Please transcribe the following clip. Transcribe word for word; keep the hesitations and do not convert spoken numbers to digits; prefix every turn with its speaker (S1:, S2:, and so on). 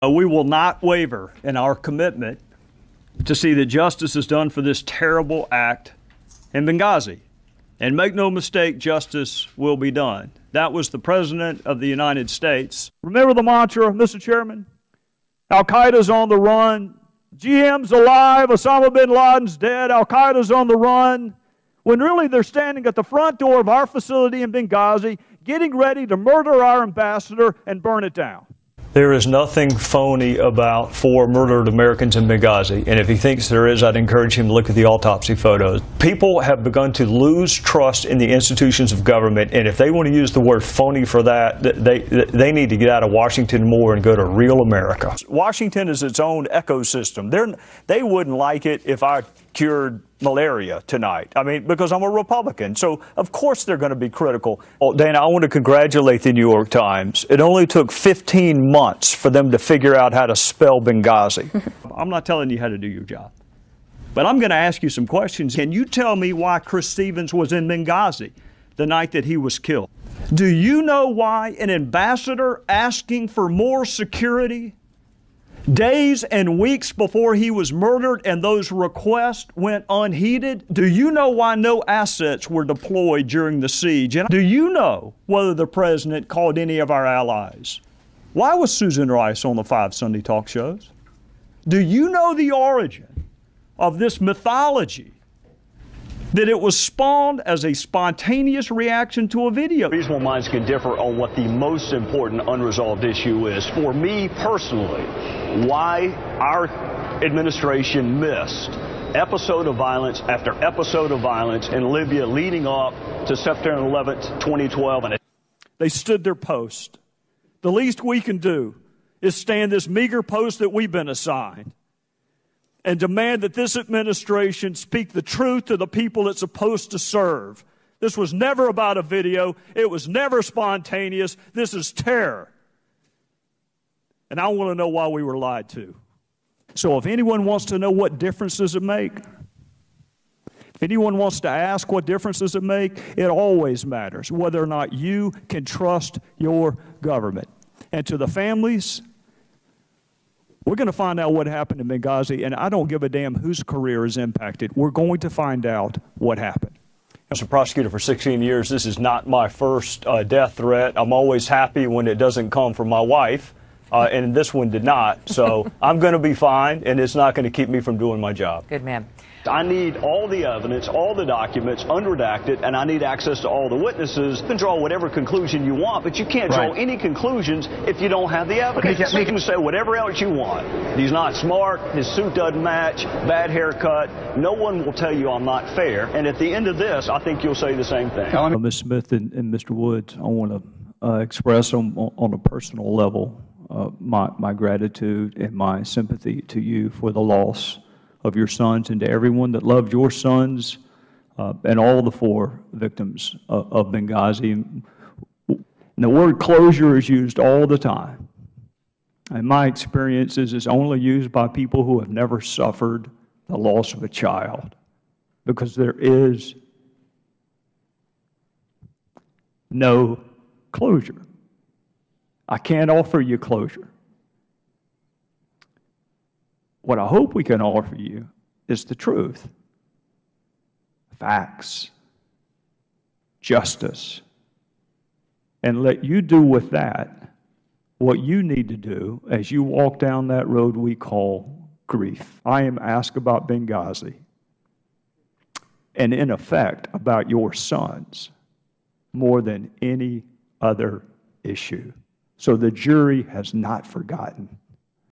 S1: We will not waver in our commitment to see that justice is done for this terrible act in Benghazi. And make no mistake, justice will be done. That was the President of the United States. Remember the mantra, Mister Chairman? Al-Qaeda's on the run. G M's alive. Osama bin Laden's dead. Al-Qaeda's on the run. When really they're standing at the front door of our facility in Benghazi, getting ready to murder our ambassador and burn it down. There is nothing phony about four murdered Americans in Benghazi, and if he thinks there is, I'd encourage him to look at the autopsy photos. People have begun to lose trust in the institutions of government, and if they want to use the word phony for that, they, they need to get out of Washington more and go to real America. Washington is its own ecosystem. They're, they wouldn't like it if I cured malaria tonight. I mean, because I'm a Republican. So, of course, they're going to be critical. Oh, Dana, I want to congratulate the New York Times. It only took fifteen months for them to figure out how to spell Benghazi. I'm not telling you how to do your job, but I'm going to ask you some questions. Can you tell me why Chris Stevens was in Benghazi the night that he was killed? Do you know why an ambassador asking for more security days and weeks before he was murdered and those requests went unheeded? Do you know why no assets were deployed during the siege? And do you know whether the president called any of our allies? Why was Susan Rice on the five Sunday talk shows? Do you know the origin of this mythology? That it was spawned as a spontaneous reaction to a video.
S2: Reasonable minds can differ on what the most important unresolved issue is. For me personally, why our administration missed episode of violence after episode of violence in Libya leading up to September eleventh, twenty twelve. And
S1: they stood their post. The least we can do is stand this meager post that we've been assigned and demand that this administration speak the truth to the people it's supposed to serve. This was never about a video. It was never spontaneous. This is terror. And I want to know why we were lied to. So if anyone wants to know what difference does it make, if anyone wants to ask what difference does it make, it always matters whether or not you can trust your government. And to the families, we're going to find out what happened in Benghazi, and I don't give a damn whose career is impacted. We're going to find out what happened.
S2: As a prosecutor for sixteen years, this is not my first uh, death threat. I'm always happy when it doesn't come from my wife, uh, and this one did not. So I'm going to be fine, and it's not going to keep me from doing my job.
S3: Good man.
S2: I need all the evidence, all the documents, unredacted, and I need access to all the witnesses. You can draw whatever conclusion you want, but you can't draw right. any conclusions if you don't have the evidence. Okay, so you can say whatever else you want. He's not smart, his suit doesn't match, bad haircut. No one will tell you I'm not fair. And at the end of this, I think you'll say the same thing.
S1: Uh, Miz Smith and, and Mister Woods, I want to uh, express on, on a personal level uh, my, my gratitude and my sympathy to you for the loss of your sons, and to everyone that loved your sons uh, and all the four victims of, of Benghazi. And the word closure is used all the time. In my experiences, it's only used by people who have never suffered the loss of a child, because there is no closure. I can't offer you closure. What I hope we can offer you is the truth, facts, justice, and let you do with that what you need to do as you walk down that road we call grief. I am asked about Benghazi and, in effect, about your sons more than any other issue. So the jury has not forgotten.